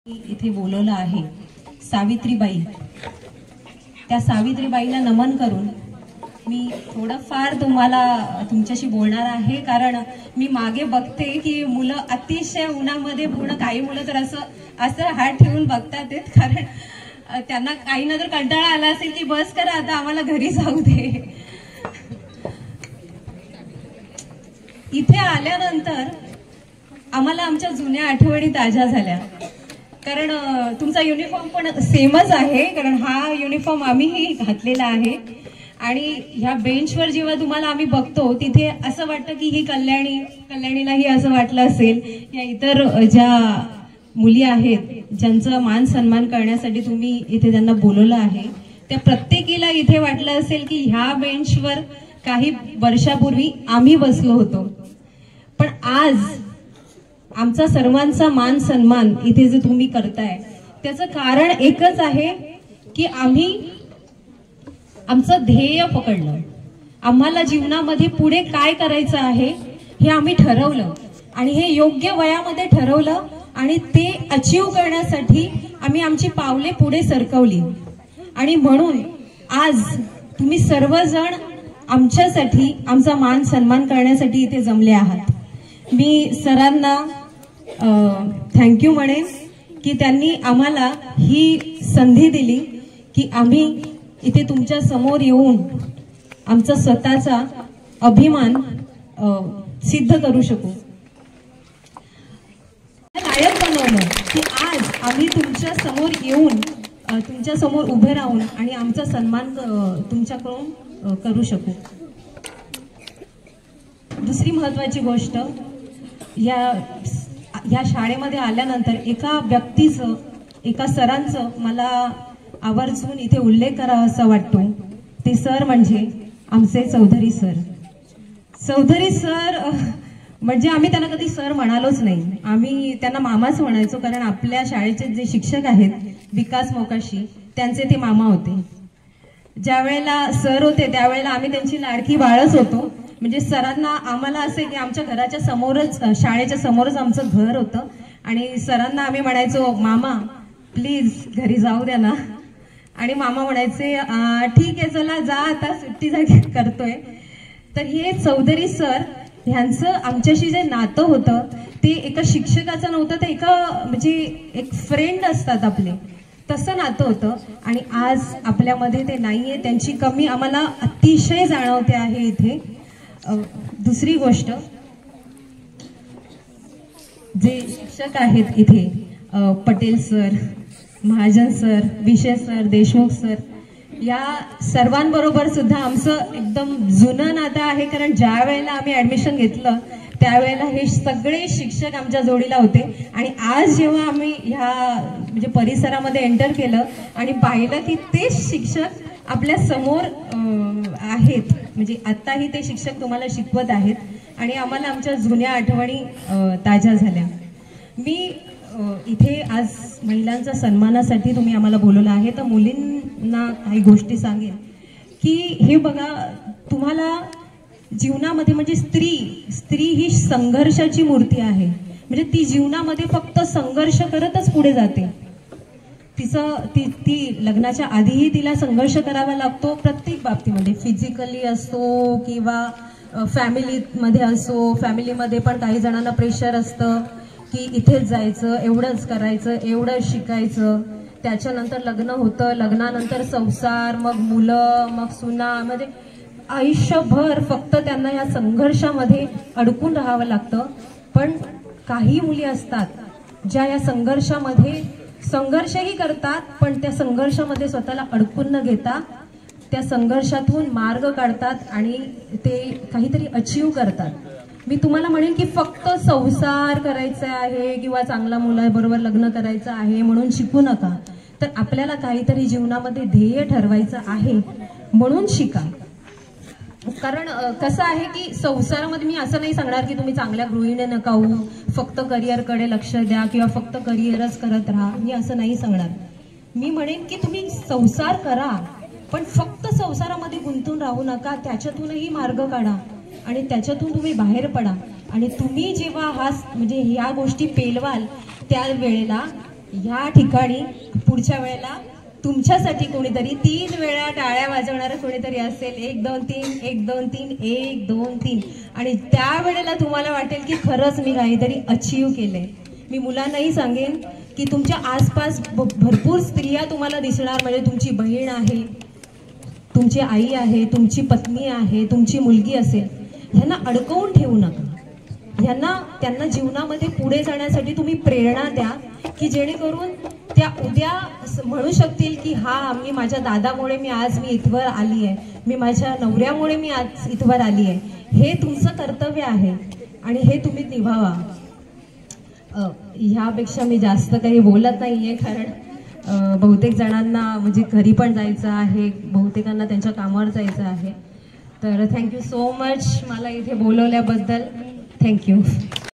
इथे बोलवलं आहे सावित्रीबाई, त्या सावित्रीबाईला नमन करून मी थोडंफार तुमच्याशी बोलणार आहे। कारण मी मागे बघते की मुलं अतिशय उन्हामध्ये पूर्ण काही मुलं तर असं हात ठेवून बघतात, कारण त्यांना काही ना तर कंटाळा आला असेल की बस करा आता आम्हाला घरी जाऊ दे। इथे आल्यानंतर आम्हाला आमच्या जुन्या आठवणी ताज्या झाल्या, कारण तुमचा युनिफॉर्म पण सेमच आहे, कारण हा युनिफॉर्म आम्हीही घातलेला आहे। आणि ह्या बेंचवर जेव्हा तुम्हाला आम्ही बघतो तिथे असं वाटतं की ही कल्याणीलाही असं वाटलं असेल, या इतर ज्या मुली आहेत ज्यांचा मान सन्मान करण्यासाठी तुम्ही इथे त्यांना बोलवलं आहे, त्या प्रत्येकीला इथे वाटलं असेल की ह्या बेंचवर काही वर्षापूर्वी आम्ही बसलो होतो। पण आज आमचा सर्वांचा मान सन्मान इथे जे तुम्ही करताय त्याचं कारण एकच आहे की आम्ही आमचं ध्येय पकडलं। आम्हाला जीवनामध्ये पुढे काय करायचं आहे हे आम्ही ठरवलं, आणि हे योग्य वयामध्ये ठरवलं, आणि ते अचीव करण्यासाठी आम्ही आमची पावले पुढे सरकवली। आणि म्हणून आज तुम्ही सर्वजण आमच्यासाठी आमचा मान सन्मान करण्यासाठी इथे जमले आहात। मी सरांना थँक्यू म्हणेन की त्यांनी आम्हाला ही संधी दिली की आम्ही इथे तुमच्या समोर येऊन आमचा स्वतःचा अभिमान सिद्ध करू शकू। लायक बनवलं की आज आम्ही तुमच्या समोर येऊन तुमच्या समोर उभे राहून आणि आमचा सन्मान तुमच्याकडून करू शकू। दुसरी महत्वाची गोष्ट, या शाळेमध्ये आल्यानंतर एका व्यक्तीचं, एका सरांचं मला आवर्जून इथे उल्लेख करावा असा वाटतो। ते सर म्हणजे आमचे चौधरी सर। चौधरी सर म्हणजे आम्ही त्यांना कधी सर म्हणालोच नाही, आम्ही त्यांना मामाच म्हणायचो, कारण आपल्या शाळेचे जे शिक्षक आहेत विकास मोकाशी त्यांचे ते मामा होते। ज्या वेळेला सर होते त्यावेळेला आम्ही त्यांची लाडकी बाळच होतो। म्हणजे सरांना आम्हाला असे की आमच्या घराच्या समोरच, शाळेच्या समोरच आमचं घर होतं, आणि सरांना आम्ही म्हणायचो मामा प्लीज घरी जाऊ द्या ना, आणि मामा म्हणायचे ठीक आहे चला जा आता सुट्टी करतोय। तर हे चौधरी सर ह्यांचं आमच्याशी जे नातं होतं ते एका शिक्षकाचं नव्हतं, ते एका म्हणजे एक फ्रेंड असतात आपले, तसं नातं होतं। आणि आज आपल्यामध्ये ते नाहीये, त्यांची कमी आम्हाला अतिशय जाणवते आहे इथे। दुसरी गोष्ट, जे शिक्षक आहेत इथे Patel sir, Mahajan sir, Vishe sir, Deshmukh sir, या सर्वांबरोबर सुद्धा आमचं एकदम जुनं नातं आहे, कारण ज्या वेळेला आम्ही ऍडमिशन घेतलं त्यावेळेला हे सगळे शिक्षक आमच्या जोडीला होते। आणि आज जेव्हा आम्ही ह्या म्हणजे परिसरामध्ये एंटर केलं आणि पाहिलं की तेच शिक्षक आपल्या समोर आहेत, म्हणजे आताही ते शिक्षक तुम्हाला शिकवत आहेत, आणि आम्हाला आमच्या जुन्या आठवणी ताज्या झाल्या। मी इथे आज महिलांच्या सन्मानासाठी तुम्ही आम्हाला बोलवलं आहे, तर मुलींना काही गोष्टी सांगेन की हे बघा, तुम्हाला जीवनामध्ये म्हणजे स्त्री ही संघर्षाची मूर्ती आहे। म्हणजे ती जीवनामध्ये फक्त संघर्ष करतच पुढे जाते। ती लग्नाच्या आधीही तिला संघर्ष करावा लागतो प्रत्येक बाबतीमध्ये, फिजिकली असो किंवा फॅमिलीमध्ये असो। फॅमिलीमध्ये पण काही जणांना प्रेशर असतं की इथेच जायचं, एवढंच करायचं, एवढंच शिकायचं, त्याच्यानंतर लग्न होतं, लग्नानंतर संसार, मग मुलं, मग सुना, म्हणजे आयुष्यभर फक्त त्यांना या संघर्षामध्ये अडकून राहावं लागतं। पण काही मुली असतात ज्या या संघर्षामध्ये संघर्षही करतात, पण त्या संघर्षामध्ये स्वतःला अडकून न घेता त्या संघर्षातून मार्ग काढतात आणि ते काहीतरी अचीव करतात। मी तुम्हाला म्हणेन की फक्त संसार करायचा आहे किंवा चांगल्या मुलाबरोबर लग्न करायचं आहे म्हणून शिकू नका, तर आपल्याला काहीतरी जीवनामध्ये ध्येय ठरवायचं आहे म्हणून शिका। कारण कसं आहे की संसारामध्ये मी असं नाही सांगणार की तुम्ही चांगल्या गृहिणी नका होऊ, फक्त करिअरकडे लक्ष द्या किंवा फक्त करिअरच करत राहा, मी असं नाही सांगणार। मी म्हणेन की तुम्ही संसार करा, पण फक्त संसारामध्ये गुंतून राहू नका, त्याच्यातूनही मार्ग काढा आणि त्याच्यातून तुम्ही बाहेर पडा। आणि तुम्ही जेव्हा म्हणजे ह्या गोष्टी पेलवाल त्यावेळेला ह्या ठिकाणी पुढच्या वेळेला तुमच्यासाठी कोणीतरी 3 वेळा टाळ्या वाजवणारं कोणीतरी असेल. 1 2 3 1 2 3 1 2 3. आणि त्यावेळेला तुम्हाला वाटेल की खरंच मी काहीतरी अचीव केलंय. मी मुलांनाही सांगेन की तुमच्या आसपास भरपूर स्त्रिया तुम्हाला दिसणार, म्हणजे तुमची बहीण आहे, तुमची आई आहे, तुमची पत्नी आहे, तुमची मुलगी असेल. ह्यांना अडकवून ठेवू नका. त्यांना जीवनामध्ये पुढे जाण्यासाठी तुम्ही प्रेरणा द्या, की जेणेकरून त्या उद्या म्हणू शकतील की हा मी माझ्या दादामुळे मी आज इथवर आली आहे, मी माझ्या नवऱ्यामुळे मी आज इथवर आली आहे. हे तुमचं कर्तव्य आहे आणि हे तुम्ही निभावा. ह्यापेक्षा मी जास्त काही बोलत नाहीये, कारण बहुतेक जणांना म्हणजे घरी पण जायचं आहे, बहुतेकांना त्यांच्या कामावर जायचं आहे. तर थँक्यू सो मच मला इथे बोलवल्याबद्दल. थँक्यू.